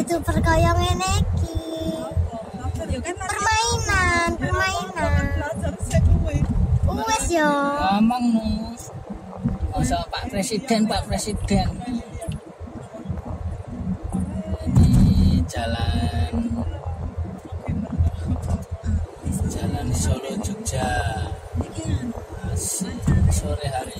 YouTuber kaya ngene iki. Permainan. Wes yo. Ngomong no. Masa Pak Presiden. Ini jalan Solo Jogja. Sore hari.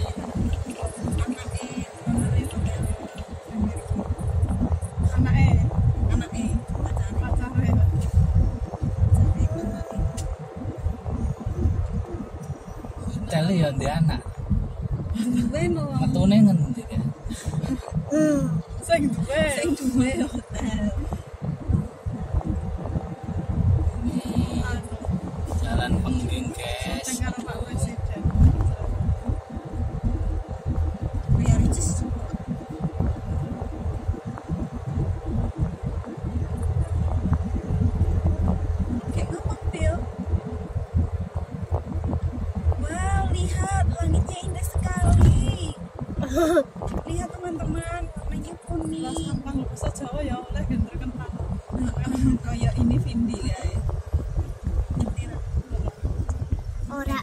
Hotel ya ndek anak. Metune ngendi ya? Sing duwe hotel. Jalan Pengging, guys. Wow, lihat langitnya indah sekali. Lihat teman-teman, warnanya kuning. Bahasa Jawa ya oleh gendera kentang. Kayak ini Vindi guys. Ora.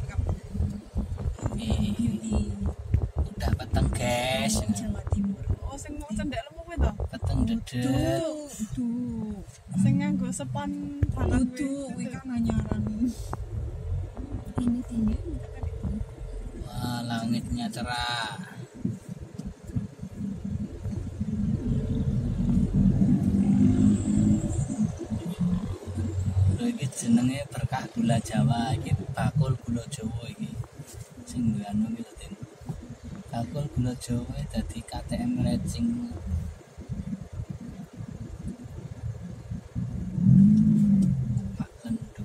Ini udah peteng, guys. Jawa Timur. Oh, sing mau cendek lemu kuwi to? Peteng dedek. Sing nganggo sepan banget kuwi kan anyaran. Ini tinggi. Wah, langitnya cerah. Iki jenenge berkah gula Jawa, iki bakul gula Jawa iki. Sing anu iki lho, Tin. Bakul gula Jawa dadi KTM Racing. Pak Lendu.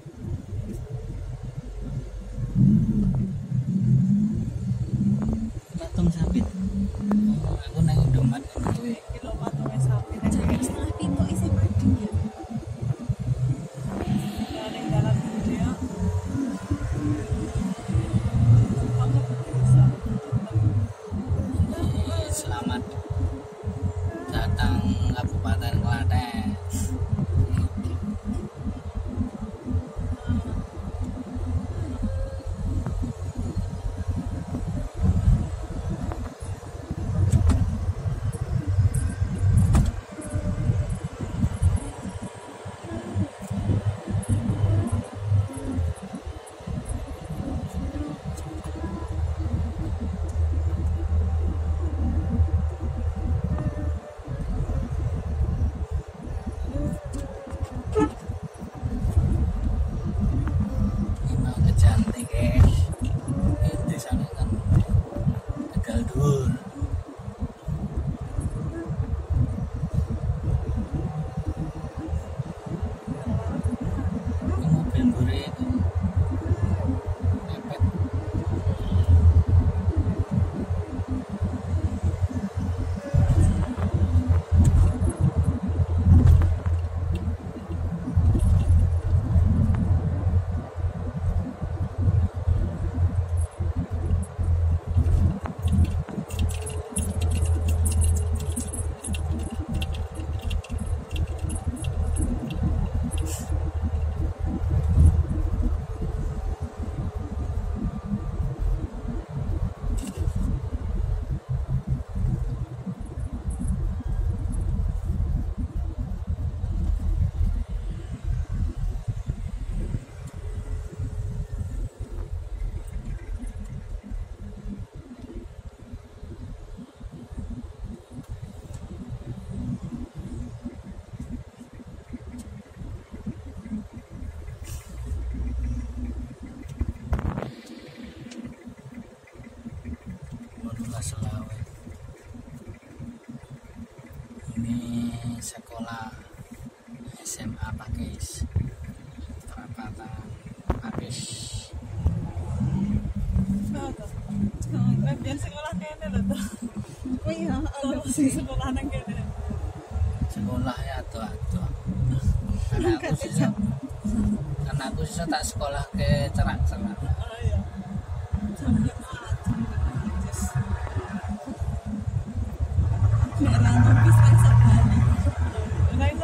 Patung sapi. Oh, aku nang Indomaret iki. Kilo patungnya sapi. Jangan setengah pintu isi madu ya. Jalan dia. Selamat datang Kabupaten Klaten. Selawe. Ini sekolah SMA Pakis Perapatan Pakis. Biar sekolah kene lho to. Oh iya, ada sing sekolah nang kene. Sekolah ya tuh. Karena aku sisa tak sekolah ke cerak-cerak. Oh iya. Nek ra ngopi sak bali. Nek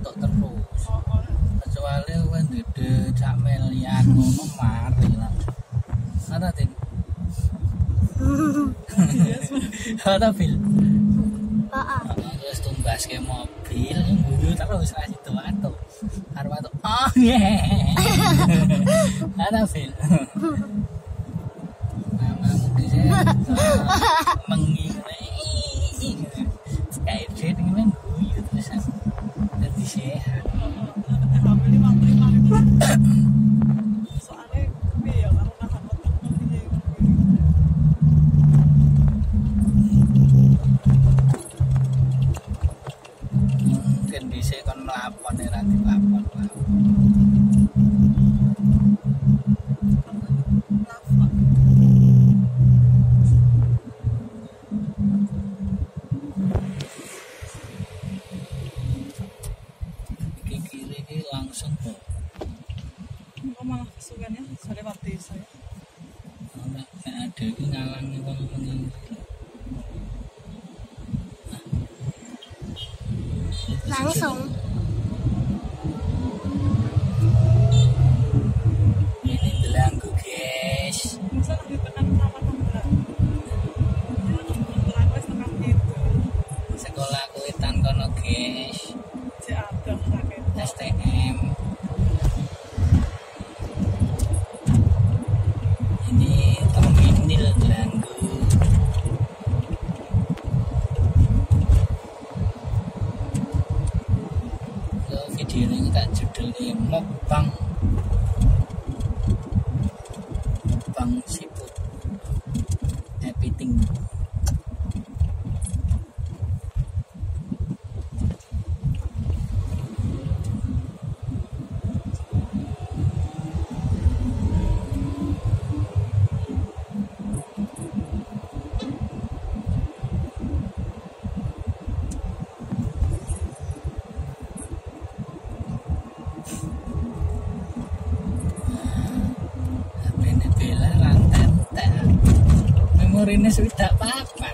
entuk terus. Oh, oh. Kecuali kowe ndede cak melian ngono mari langsung. Ada ting. Yes, Ada bil. Heeh. Terus tumbas ke mobil guyu terus ra sido atuk. Karo atuk. Oh yeah. Ada bil. Mama mesti mengingat. Kayak dia dengan guyu terus jadi sehat. HP 55.000. Soalnya piye ya karo nahan metu piye. Mungkin dhisik kon mlapon ora dilapon. Lava. Iki kiri iki langsung kok. Kok malah kesuwennya sore lewat desa ya. Ora ada iki ngalangi wong ngene. Langsung. Ini belanggu guys. Masa lagi tekan kenapa tangga? Aku wis tekan gitu. Sekolah kuitan kono guys. Cek ada raket. STM. Ini terminal belanggu. So, video ini tak judulnya mukbang siput everything. Ini bela rantai memorinya sudah papat.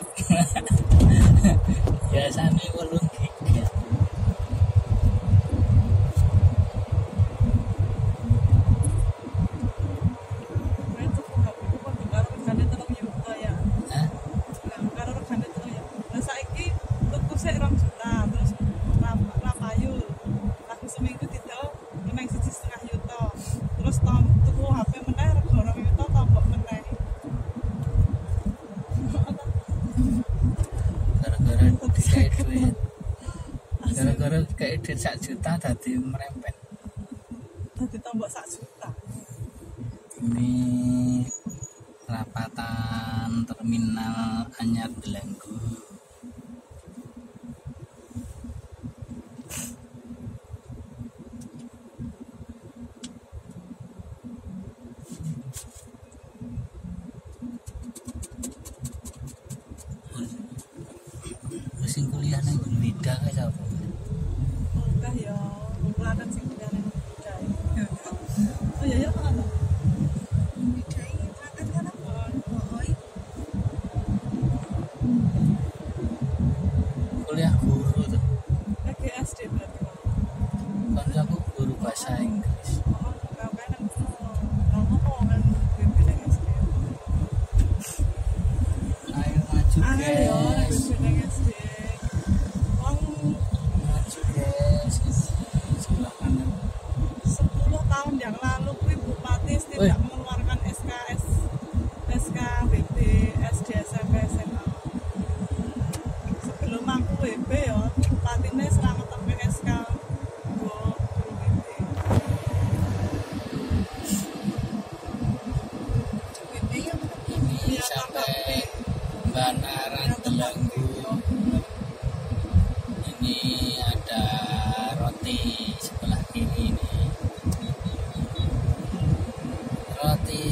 Biasanya 8 giga. Main tuku HP ku kok karo regane 3 juta ya. Hah? Karo regane 3 ya. Lah saiki tuku sik 2 juta terus rapayu. Lagu seminggu didol meneng 1,5 juta. Terus tuku HP meneh rego 2 juta tombok meneh. Gara-gara dikai duit. Gara-gara dikai duit 1 juta tadi merempet. Dadi tombok 1 juta. Ini rapatan terminal Anyar Belanggu. Sing kuliah nang Wida kae sapa? Enggak ya, ngulakan sing kuliah nang Bidai. Oh iya ya kan. Bidai ngulakan kan apa? Oi. Kuliah guru tuh. Lagi SD berarti. Kan aku guru bahasa Inggris. Oh, enggak kan ngomong kan beda SD. Ayo maju Angel ya, guys. beda SD. Wong Maju guys. Sebelah kanan. 10 tahun yang lalu kuwi Bupati tidak mengeluarkan SKBD SD SMP SMA. Sebelum aku WB ya, Bupatinya selamat sampai SK guru WB. WB ya Ini sampai Banaran Belanggu. Ini ada roti sebelah kiri ini. Roti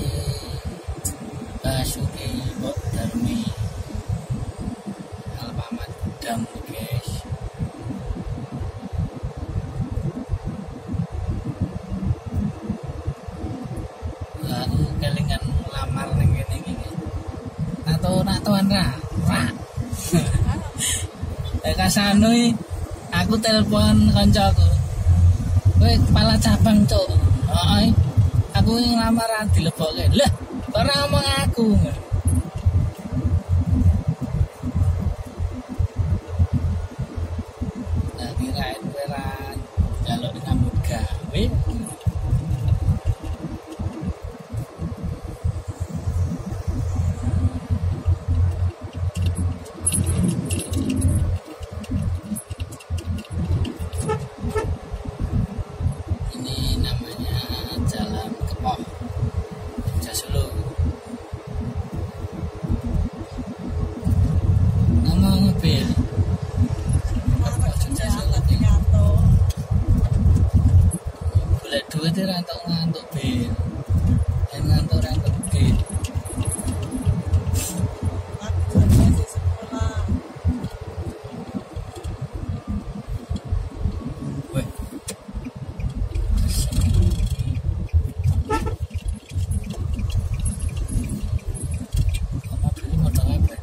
Basuki Mbok Darmi Alfamart Gudang guys. Lalu kelingan lamar ning kene iki. Nato-natoan ra. Kasano aku telepon kancaku. Kowe kepala cabang, Cuk. Heeh. Aku nglamar dilebokke. Lah, ora ngomong aku. Lah kirain kowe ra njaluk nyambut gawe. Ini namanya Jalan Kepoh, Jasulu. Ngomong mobil. Kepoh Jasulu iki. Golek duit ora entuk ngantuk bil. Yen ngantuk ora entuk bil. Weh. Mobilnya modal apa?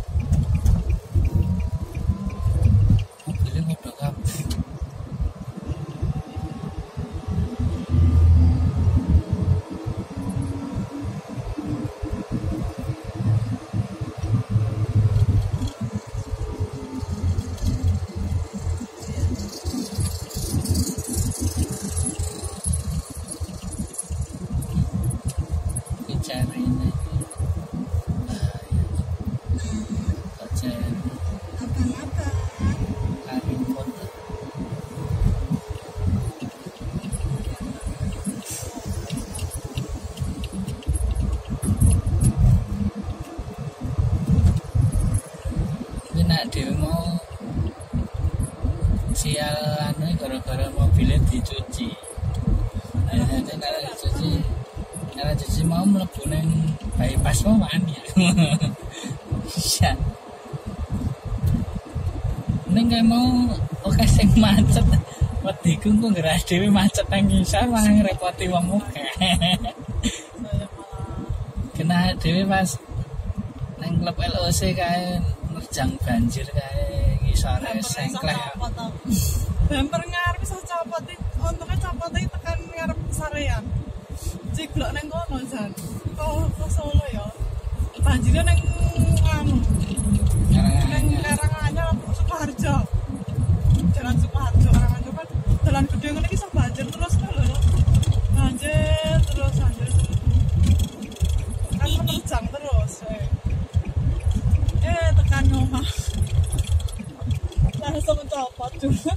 Mobilnya modal apa? Ini cari ini. Kok cari karin foto. Ini nak dhewe mau sial anu gara-gara mobilnya dicuci. Akhirnya karena dicuci mau mlebu nang bypass mau wani. Iya. Ning kae mau oke sing macet. Wediku kok ngeras dhewe macet nang ngisor malah ngrepoti wong akeh. Kena dhewe pas nang klub LOC kae nerjang banjir kae ngisore sengkleh. Bumper ngarep iso copot untungnya copotnya tekan ngarep sarean ciblok neng kono jan ke Solo ya banjirnya neng anu neng Karanganyar Sukoharjo jalan Sukoharjo Karanganyar kan jalan gede ini bisa banjir terus kan lho banjir terus kan menerjang terus tekan rumah langsung copot cuma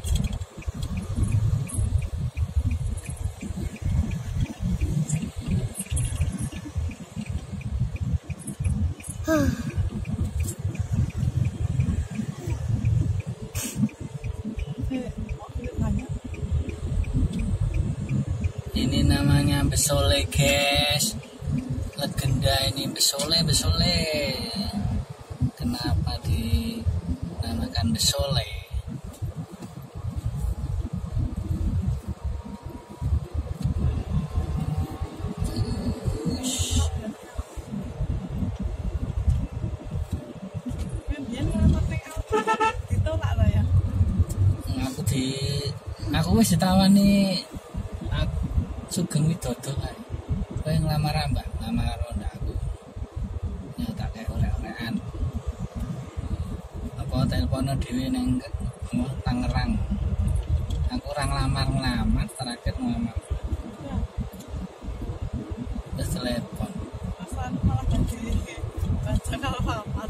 Ini namanya Besole, guys. Legenda ini Besole. Kenapa dinamakan Besole? Aku wis ditawani Sugeng Widodo kae. Kowe nglamar Mbak, nglamar karo aku. Ya tak kaya oleh-olehan. Apa telepono dhewe ning Tangerang. Aku ora nglamar terakhir nglamar. Terus telepon. Asal malah jadi baca Alfamart.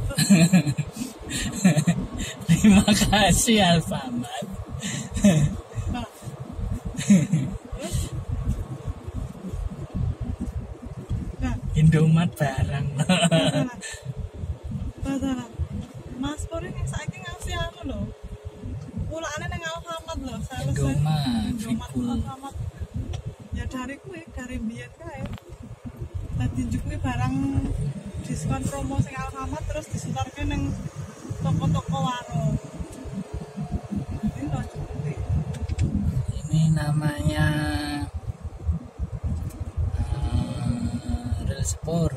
Terima kasih Alfamart. Indomaret barang. Badaran. Mas Puri ning saiki ngasih anu lho. Pulakane ning Alfamart lho, sales. Indomaret. Alfamart. Ya dari kuwi, dari biyen kae. Dadi kuwi barang diskon promo sing Alfamart terus disetorke ning toko-toko warung. Ini lho cukup. Ini namanya rel sepur.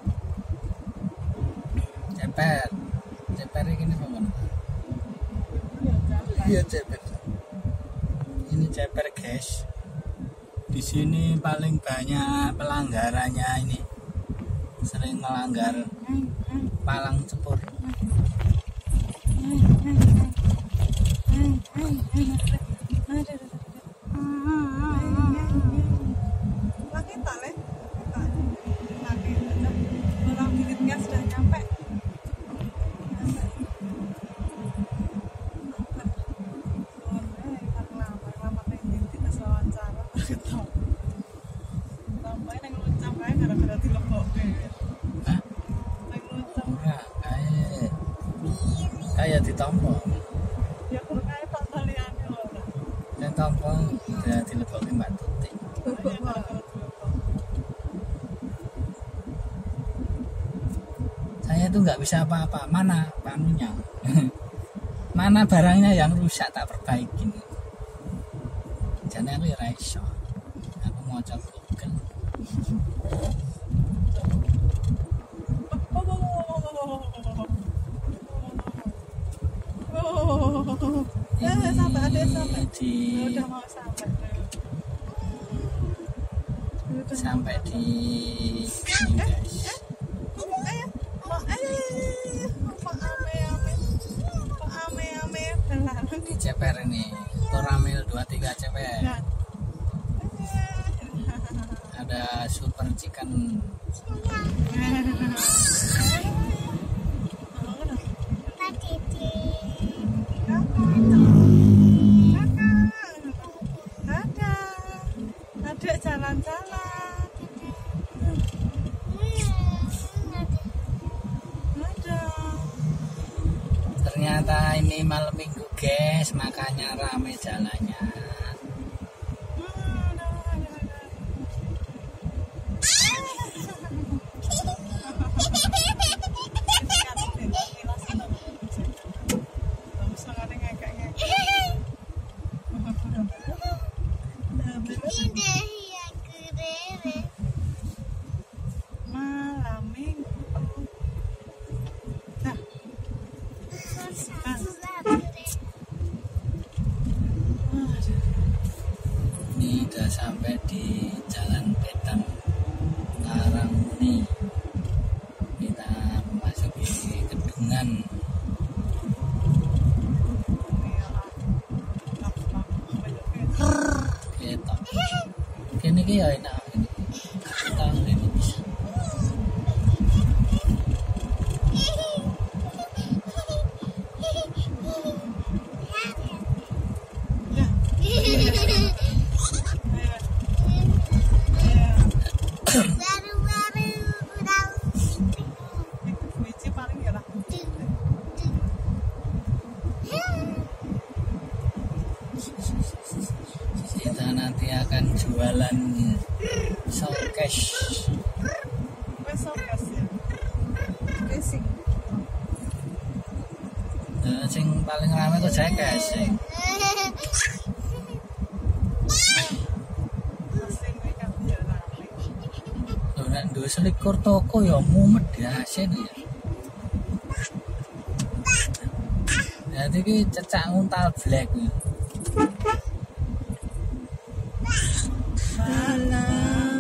Ceper ini apa mana? Iya ceper. Ini ceper guys. Di sini paling banyak pelanggarannya ini, sering melanggar palang cepur. Lagi tak le? Lagi aja. Orang bibitnya sudah nyampe. Hah? Kayak ditompo. Ya kurang aja tak taliannya loh. Dan tompo udah dilebokin Mbak Tuti. Saya tuh nggak bisa apa-apa. Mana panunya? Mana barangnya yang rusak tak perbaikin. Jadi aku ya iso. Aku mau coba Google. Sampai ada sampai. Di Udah mau sampai. sampai di sini guys. Di CPR ini Koramil 23 CPR. Ada super chicken. Ada jalan-jalan. Ada. Ternyata ini malam minggu guys, makanya rame jalannya. Malam minggu. Ini udah sampai di Jalan Petan Karangmuni. Kita memasuki Kedungan. Ketok. Kene iki ya enak. Tahu ini bisa. Biji paling ya lah. Kita nanti akan jualan showcase. Besok kasih. Racing. Sing paling rame tuh JKS sing. Racing kan dia rame. Lho nek duwe selikur toko ya mumet diasen ya. Jadi ki cecak nguntal black. Malam.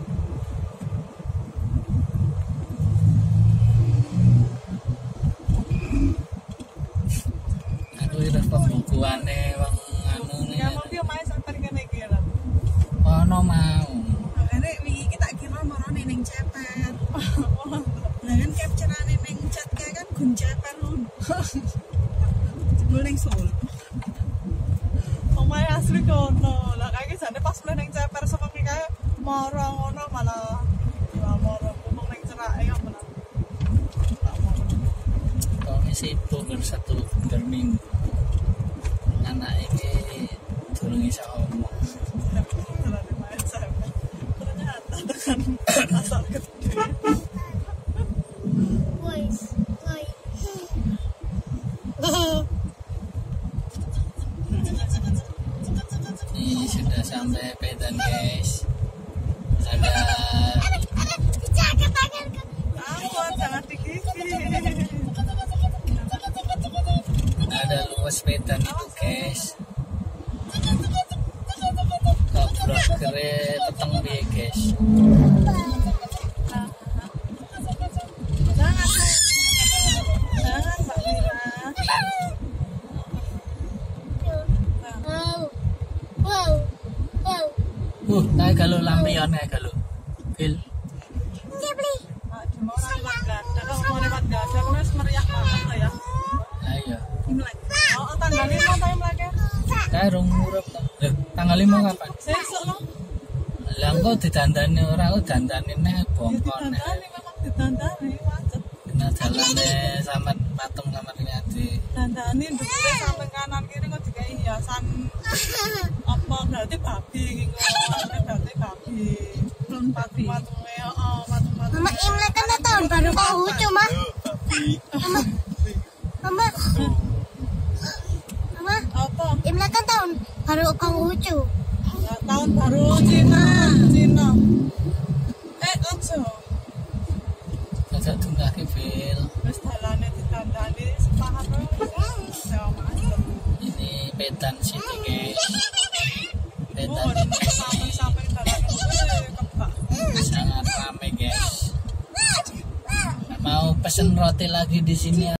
Aku itu pembukuane wong anu Ya mau dia main sampai kene iki ya. ono mau. Makanya wingi iki tak kira marane ning ceper. Lah kan capture-ane ning chat kae kan gun ceper lho. Jebul ning Solo. Omae asli kono. Lah kae jane pas mulai ning ceper sewengi kae moro ngono malah moro ngomong ning cerake ya bener. Kok sibuk bersatu berminggu. Anak ini durung iso ngomong. Ternyata dengan asal gede. Ini sudah sampai Petan guys. Ada Ampun, jangan digigit. luas Petan itu guys. Kok blogere peteng piye guys. Jangan Mbak Mira. Wow. Kayak kalau lampion kayak kalau Phil. Nah, cuma orang lewat gak ada. Kalau mau lewat gak ada, kan harus meriah banget lah ya. Ayo. Imlek. Oh, tanggal 5 atau Imleknya? Kayak rong urip to. Loh, tanggal 5 kapan? Sesuk loh. Lah engko didandani ora kok dandani nek bongkon nek. Ditandani, memang ditandani, macet. Kena dalane sampean patung sama Riyadi. Dandani dukure samping kanan kiri kok dikai hiasan apa berarti babi gitu. Berarti babi. Belum babi. Patungnya, patung-patung. Mama Imlek kan tahun baru Konghucu mah. Mama. Apa? Imlek kan tahun baru Konghucu. Nah, tahun baru Cina. Ojo. Aja tungake Phil. Wis dalane ditandani sepaham wis. Ya macet. Ini Petan City guys. Petan Oh, sampai dalane kebak. sangat ramai guys. Mau pesen roti lagi di sini